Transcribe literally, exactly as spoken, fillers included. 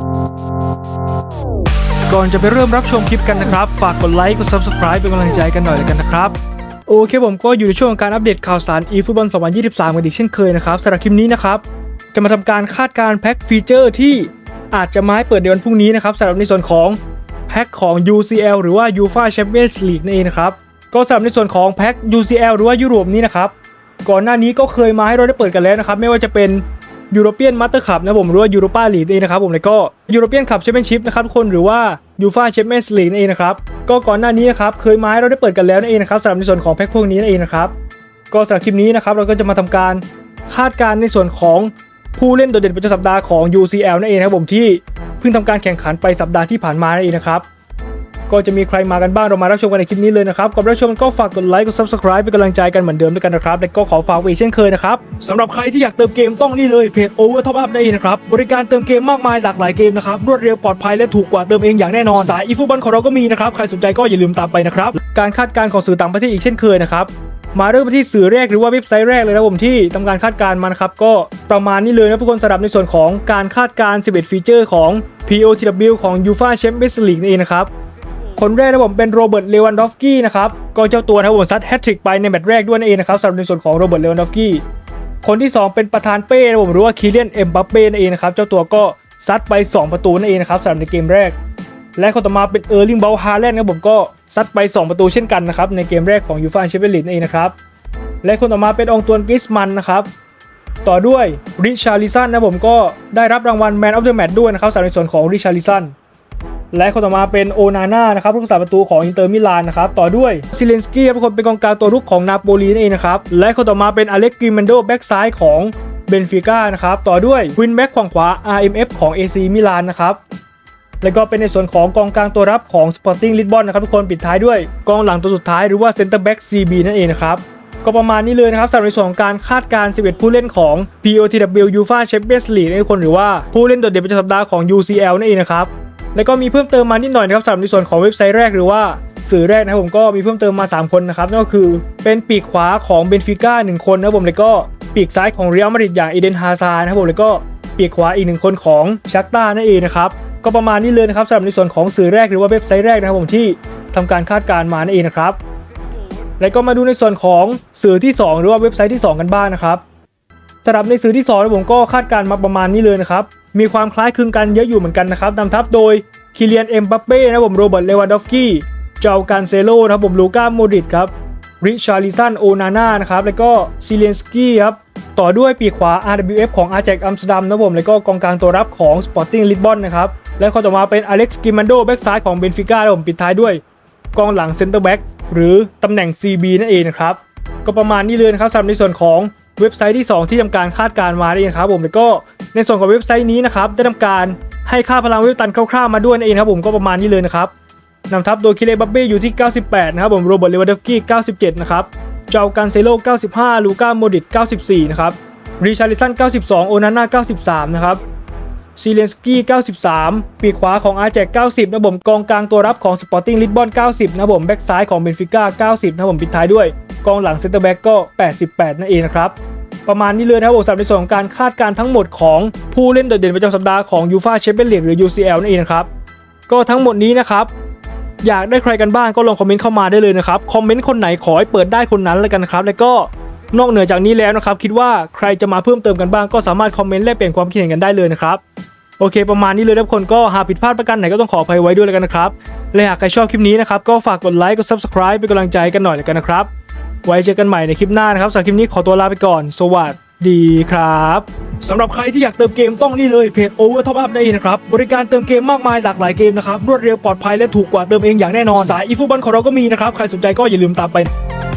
ก่อนจะไปเริ่มรับชมคลิปกันนะครับฝากกดไลค์กด ซับสไครบ์ เป็นกำลังใจกันหน่อยเลยกันนะครับโอเคผมก็อยู่ในช่วงการอัปเดตข่าวสาร eFootball สองพันยี่สิบสามกันอีกเช่นเคยนะครับสำหรับคลิปนี้นะครับจะมาทำการคาดการณ์แพ็คฟีเจอร์ที่อาจจะมาให้เปิดในวันพรุ่งนี้นะครับสำหรับในส่วนของแพ็คของ ยู ซี แอล หรือว่า ยูฟ่า Champions League นั่นเองนะครับก็สำหรับในส่วนของแพ็ค ยู ซี แอล หรือว่ายุโรปนี้นะครับก่อนหน้านี้ก็เคยมาให้เราได้เปิดกันแล้วนะครับไม่ว่าจะเป็นยูโรเปียนมาสเตอร์คัพนะผมหรือว่ายูโรปาลีกเองนะครับผมแล้วก็ยูโรเปียนคัพแชมเปี้ยนชิพนะครับทุกคนหรือว่ายูฟ่าแชมเปี้ยนส์ลีกนั่นเองนะครับก็ก่อนหน้านี้นะครับเคยมาให้เราได้เปิดกันแล้วนั่นเองนะครับสำหรับในส่วนของแพ็คพวกนี้นั่นเองนะครับก็สำหรับคลิปนี้นะครับเราก็จะมาทำการคาดการณ์ในส่วนของผู้เล่นโดดเด่นประจำสัปดาห์ของ ยู ซี แอล นั่นเองนะครับผมที่เพิ่งทำการแข่งขันไปสัปดาห์ที่ผ่านมานั่นเองนะครับก็จะมีใครมากันบ้างเรามารับชมกันในคลิปนี้เลยนะครับก่อนรับชมก็ฝากกดไลค์กด ซับสไครบ์ เป็นกำลังใจกันเหมือนเดิมด้วยกันนะครับและก็ขอฝากไว้เช่นเคยนะครับสำหรับใครที่อยากเติมเกมต้องนี่เลยเพจ Over Top Up ได้นะครับบริการเติมเกมมากมายหลากหลายเกมนะครับรวดเร็วปลอดภัยและถูกกว่าเติมเองอย่างแน่นอนสาย eFootball ของเราก็มีนะครับใครสนใจก็อย่าลืมตามไปนะครับการคาดการณ์ของสื่อต่างประเทศอีกเช่นเคยนะครับมาเริ่มไปที่สื่อแรกหรือว่าเว็บไซต์แรกเลยนะผมที่ทำการคาดการณ์มานะครับก็ประมาณนี้เลยนะทุกคนสำหรับในส่วนของการคาดการณ์สิบเอ็ดฟีเจอร์ของ พี โอ ที ดับเบิลยู ของ ยูฟ่า Champions League นั่นเองนะครับคนแรกนะผมเป็นโรเบิร์ต เลวันดอฟสกี้นะครับก็เจ้าตัวนะครับผมซัดแฮตทริกไปในแมตช์แรกด้วยนั่นเองนะครับสำหรับในส่วนของโรเบิร์ต เลวันดอฟสกี้คนที่สองเป็นประธานเป้นะผมหรือว่าคิเลียน เอ็มบัปเป้นั่นเองนะครับเจ้าตัวก็ซัดไปสองประตูนั่นเองนะครับสำหรับในเกมแรกและคนต่อมาเป็นเออร์ลิง เบราท์ ฮาแลนด์นะผมก็ซัดไปสองประตูเช่นกันนะครับในเกมแรกของยูฟ่าแชมเปี้ยนส์ลีกนั่นเองนะครับและคนต่อมาเป็นองตวนกริสมันนะครับต่อด้วยริชาร์ลิสันนะผมก็ได้รับรางวัล แมน ออฟ เดอะ แมตช์ด้วยนะครับสำหรับในส่วนของริชาร์ลิสันและคนต่อมาเป็นโอนาน่านะครับผู้รักษาประตูของอินเตอร์มิลานนะครับต่อด้วยซิเลนสกี้ทุกคนเป็นกองกลางตัวรุกของนาโปลีนั่นเองนะครับและคนต่อมาเป็นอเล็กซ์ กริมันโดแบ็กซ้ายของเบนฟิก้านะครับต่อด้วยวินแบ็กฝั่งขวา อาร์ เอ็ม เอฟ ของ เอ ซี มิลานนะครับแล้วก็เป็นในส่วนของกองกลางตัวรับของ สปอร์ติ้ง ลิสบอนนะครับทุกคนปิดท้ายด้วยกองหลังตัวสุดท้ายหรือว่าเซนเตอร์แบ็ก ซี บี นั่นเองนะครับก็ประมาณนี้เลยนะครับสำหรับในส่วนของการคาดการณ์สิบเอ็ดผู้เล่นของ พี โอ ที ดับเบิลยู ยูฟ่า Champions League ทุกคนหรือว่าผู้เล่นโดดเด่นประจำสัปดาห์ของ ยู ซี แอล นั่นเองนะครับแล้วก็มีเพิ่มเติมมานิดหน่อยนะครับสำหรับในส่วนของเว็บไซต์แรกหรือว่าสื่อแรกนะครับผมก็มีเพิ่มเติมมาสามคนนะครับนั่นก็คือเป็นปีกขวาของเบนฟิก้าหนึ่งคนนะครับผมแล้วก็ปีกซ้ายของเรอัลมาดริดอย่างเอเดน ฮาซาร์นะครับผมแล้วก็ปีกขวาอีกหนึ่งคนของชักต้านั่นเองนะครับก็ประมาณนี้เลยนะครับสำหรับในส่วนของสื่อแรกหรือว่าเว็บไซต์แรกนะครับผมที่ทำการคาดการณ์มานั่นเองนะครับแล้วก็มาดูในส่วนของสื่อที่สองหรือว่าเว็บไซต์ที่สองกันบ้างนะครับสำหรับในสื่อที่สองผมก็คาดการณ์มาประมาณนี้เลยนะครับมีความคล้ายคลึงกันเยอะอยู่เหมือนกันนะครับนำทัพโดยคิเลียน เอ็มบัปเป้นะผมโรเบิร์ต เลวันดอฟสกี้เจากันเซโลนะครับผมลูก้า โมดริตครับริชาร์ลิสัน โอนาน่านะครับแล้วก็ซิเลนสกี้ครับต่อด้วยปีกขวา อาร์ ดับเบิลยู เอฟ ของ อาร์ เจ อัมสเตอร์ดัมนะผมแล้วก็กองกลางตัวรับของ สปอร์ติ้ง ลิสบอนนะครับและคนต่อมาเป็นอเล็กซ์ กิมันโดแบ็กซ้ายของเบนฟิก้านะผมปิดท้ายด้วยกองหลังเซนเตอร์แบ็กหรือตำแหน่ง ซี บี นั่นเองนะครับก็ประมาณนี้เลยนะครับสำหรับในส่วนของเว็บไซต์ที่สองที่ทำการคาดการณ์มาเองครับผมแล้วก็ในส่วนของเว็บไซต์นี้นะครับได้ทำการให้ค่าพลังวิวตันคร่าวๆมาด้วยนั่นเองครับผมก็ประมาณนี้เลยนะครับนำทัพโดยคิเลบับเบ้อยู่ที่เก้าสิบแปดนะครับผมโรเบิร์ต เลวันดอฟสกี้เก้าสิบเจ็ดนะครับเจากันเซโลเก้าสิบห้าลูก้า โมดริตเก้าสิบสี่นะครับริชาร์ลิสันเก้าสิบสองโอนาน่าเก้าสิบสามนะครับซีเลนสกี้เก้าสิบสามปีกขวาของอาร์ เจ เก้าสิบนะผมกองกลางตัวรับของ สปอร์ติ้ง ลิสบอนเก้าสิบนะผมแบ็กซ้ายของเบนฟิก้าเก้าสิบนะผมปิดท้ายด้วยกองหลังเซนเตอร์แบ็กก็แปดสิบแปดนั่นเองนะครับประมาณนี้เลยนะครับผมสำหรับในส่วนของการคาดการณ์ทั้งหมดของผู้เล่นโดดเด่นประจำสัปดาห์ของยูฟ่าแชมเปี้ยนส์ลีกหรือ ยู ซี แอล นั่นเองนะครับก็ทั้งหมดนี้นะครับอยากได้ใครกันบ้างก็ลองคอมเมนต์เข้ามาได้เลยนะครับคอมเมนต์คนไหนขอให้เปิดได้คนนั้นเลยกันนะครับแล้วก็นอกเหนือจากนี้แล้วนะครับคิดว่าใครจะมาเพิ่มเติมกันบ้างก็สามารถคอมเมนต์แลกเปลี่ยนความคิดเห็นกันได้เลยนะครับโอเคประมาณนี้เลยทุกคนก็หากผิดพลาดประการไหนก็ต้องขออภัยไว้ด้วยแล้วกันนะครับและหากใครชอบคลิปนี้นะครับก็ฝากกดไลค์กด ซับสไครบ์ เป็นกำลังใจกันหน่อยแล้วกันนะครับไว้เจอกันใหม่ในคลิปหน้านะครับสำหรับคลิปนี้ขอตัวลาไปก่อนสวัสดีครับสำหรับใครที่อยากเติมเกมต้องนี่เลยเพจ Over Top Up ได้นะครับบริการเติมเกมมากมายหลากหลายเกมนะครับรวดเร็วปลอดภัยและถูกกว่าเติมเองอย่างแน่นอนสาย eFootball ของเราก็มีนะครับใครสนใจก็อย่าลืมตามไป